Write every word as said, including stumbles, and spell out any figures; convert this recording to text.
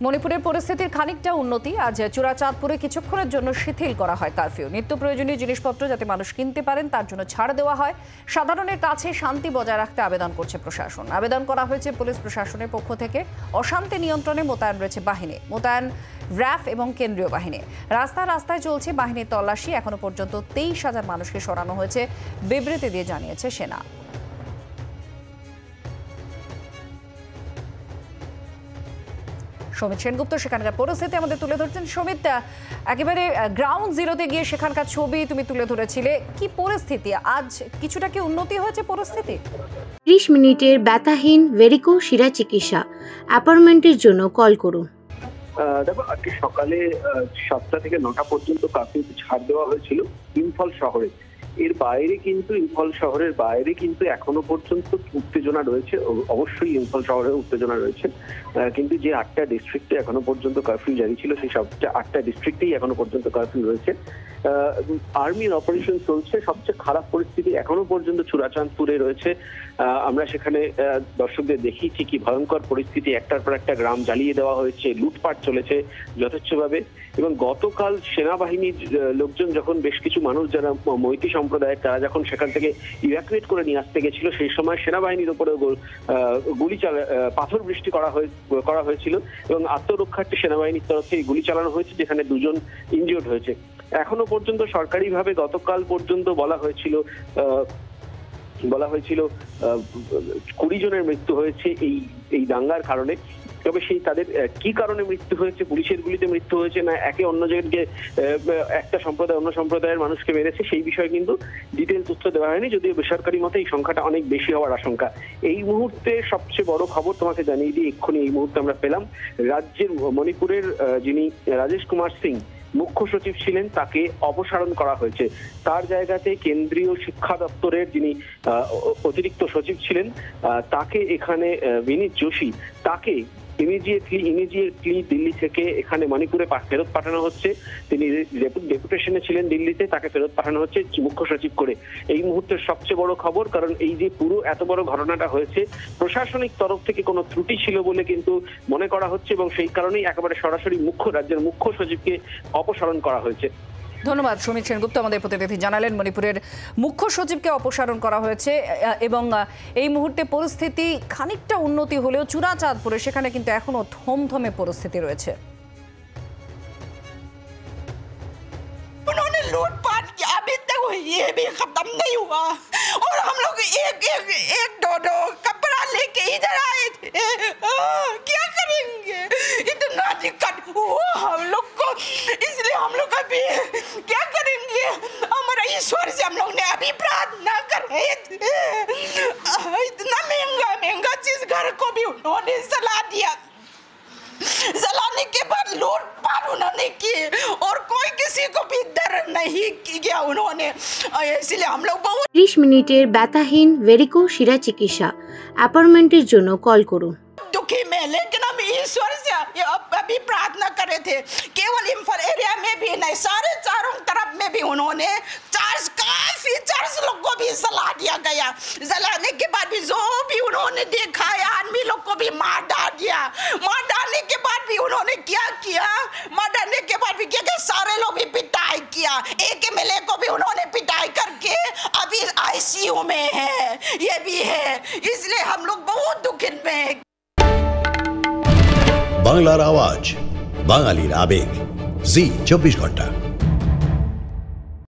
মণিপুরের পরিস্থিতির খানিকটা উন্নতি। আজ চূড়াচাঁদপুরে কিছুক্ষণের জন্য শিথিল করা হয় কারফিউ। নিত্য প্রয়োজনীয় জিনিসপত্র যাতে মানুষ কিনতে পারেন তার জন্য ছাড় দেওয়া হয়। সাধারণের কাছে শান্তি বজায় রাখতে আবেদন করছে প্রশাসন। আবেদন করা হয়েছে পুলিশ প্রশাসনের পক্ষ থেকে। অশান্তি নিয়ন্ত্রণে মোতায়েন রয়েছে বাহিনী, মোতায়েন র্যাফ এবং কেন্দ্রীয় বাহিনী। রাস্তায় রাস্তায় চলছে বাহিনীর তল্লাশি। এখনো পর্যন্ত তেইশ হাজার মানুষকে সরানো হয়েছে, বিবৃতি দিয়ে জানিয়েছে সেনা। সমিত সেনগুপ্ত সেখানকার পরিস্থিতি আমাদের তুলে ধরছেন। সমিত, একেবারে গ্রাউন্ড জিরোতে গিয়ে সেখানকার ছবি তুমি তুলে ধরেছিলে, কি পরিস্থিতি আজ? কিছুটা কি উন্নতি হয়েছে পরিস্থিতি? ত্রিশ মিনিটের ব্যথাহীন ভেরিকো শিরা চিকিৎসা। অ্যাপয়েন্টমেন্টের জন্য কল করুন। দেখো, আজকে সকালে সাতটা থেকে নটা পর্যন্ত কার্ফিউ ছাড় দেওয়া হয়েছিল ইম্ফল শহরে। এর বাইরে কিন্তু ইম্ফল শহরের বাইরে কিন্তু এখনো পর্যন্ত উত্তেজনা রয়েছে। অবশ্যই ইম্ফল শহরে উত্তেজনা রয়েছে, কিন্তু যে আটটা ডিস্ট্রিক্টে এখনো পর্যন্ত কারফিউ জারি ছিল সেই সবচেয়ে আটটা ডিস্ট্রিক্টেই এখনো পর্যন্ত কারফিউ রয়েছে। আর্মির অপারেশন চলছে। সবচেয়ে খারাপ পরিস্থিতি এখনো পর্যন্ত চূড়াচাঁদপুরে রয়েছে। আমরা সেখানে দর্শকদের দেখিয়েছি কি ভয়ঙ্কর পরিস্থিতি। একটার পর একটা গ্রাম জ্বালিয়ে দেওয়া হয়েছে, লুটপাট চলেছে যথেচ্ছভাবে। এবং গতকাল সেনাবাহিনীর লোকজন যখন বেশ কিছু মানুষ যারা মৈতি সম্প্রদায়ের তারা যখন সেখান থেকে ইভ্যাকুয়েট করে নিয়ে আসতে গেছিল সেই সময় সেনাবাহিনীর উপরে গুলি চালা পাথর বৃষ্টি করা হয়ে করা হয়েছিল এবং আত্মরক্ষার্থে সেনাবাহিনীর তরফ থেকে গুলি চালানো হয়েছে, যেখানে দুজন ইনজিওর্ড হয়েছে। এখনো পর্যন্ত সরকারিভাবে গতকাল পর্যন্ত বলা হয়েছিল বলা হয়েছিল কুড়ি জনের মৃত্যু হয়েছে এই এই দাঙ্গার কারণে। তবে সেই তাদের কি কারণে মৃত্যু হয়েছে, পুলিশের গুলিতে মৃত্যু হয়েছে না একে অন্যজনকে একটা সম্প্রদায় অন্য সম্প্রদায়ের মানুষকে মেরেছে, সেই বিষয়ে কিন্তু ডিটেল তথ্য দেওয়া হয়নি, যদিও বেসরকারি মতে এই সংখ্যাটা অনেক বেশি হওয়ার আশঙ্কা। এই মুহূর্তে সবচেয়ে বড় খবর তোমাকে জানিয়ে দিই, এক্ষুনি এই মুহূর্তে আমরা পেলাম রাজ্যের মণিপুরের যিনি রাজেশ কুমার সিং মুখ্য সচিব ছিলেন তাকে অপসারণ করা হয়েছে। তার জায়গাতে কেন্দ্রীয় শিক্ষা দপ্তরের যিনি অতিরিক্ত সচিব ছিলেন তাকে এখানে বিনীত যোশী তাকে ইমিডিয়েটলি ইমিডিয়েটলি দিল্লি থেকে এখানে মণিপুরে ফেরত পাঠানো হচ্ছে। তিনি ডেপুটেশনে ছিলেন দিল্লিতে, তাকে ফেরত পাঠানো হচ্ছে মুখ্য সচিব করে। এই মুহূর্তের সবচেয়ে বড় খবর, কারণ এই যে পুরো এত বড় ঘটনাটা হয়েছে প্রশাসনিক তরফ থেকে কোনো ত্রুটি ছিল বলে কিন্তু মনে করা হচ্ছে এবং সেই কারণেই একেবারে সরাসরি মুখ্য রাজ্যের মুখ্য সচিবকে অপসারণ করা হয়েছে। ধন্যবাদ সমিত সেনগুপ্ত আমাদের প্রতিনিধি জানালেন মণিপুরের মুখ্য সচিবকে অপসারণ করা হয়েছে এবং এই মুহূর্তে পরিস্থিতি খানিকটা উন্নতি হলেও চূড়াচাঁদপুরে সেখানে কিন্তু এখনো থমথমে পরিস্থিতি রয়েছে। उन्होंने लूटपाट किया, अभी तक ये भी खत्म नहीं हुआ और हम लोग एक एक एक दो दो कपड़ा लेके इधर आए थे। क्या करेंगे, इतना दिक्कत हुआ हम लोग को, इसलिए हम लोग अभी क्या करेंगे। हमारा ईश्वर से हम लोग ने अभी प्रार्थना कर रहे थे। इतना महंगा महंगा चीज घर को भी उन्होंने सला दिया, जलाने के बाद लूटपाट उन्होंने की और कोई किसी को भी डर नहीं किया उन्होंने, इसलिए हम लोग बहुत ত্রিশ মিনিটের ব্যথাহীন ভেরিকো শিরা চিকিৎসা। অ্যাপয়েন্টমেন্টের জন্য কল করুন। दुखी में, लेकिन हम ईश्वर से अभी प्रार्थना कर रहे थे, केवल इम्फाल एरिया में भी नहीं सारे चारों तरफ में भी उन्होंने चार्ज काफी चार्ज लोग को भी जला दिया गया। जलाने के बाद भी जो भी उन्होंने देखा है आदमी लोग को भी मार डाल दिया। मार डालने के बाद भी उन्होंने क्या किया, मार डालने के बाद भी क्या किया, सारे लोग भी पिटाई किया। एक एम एल ए को भी उन्होंने पिटाई करके अभी आईसीयू में है, ये भी है, इसलिए हम लोग बहुत दुखी में। বাংলার আওয়াজ, বাঙালির আবেগ, জি চব্বিশ ঘন্টা।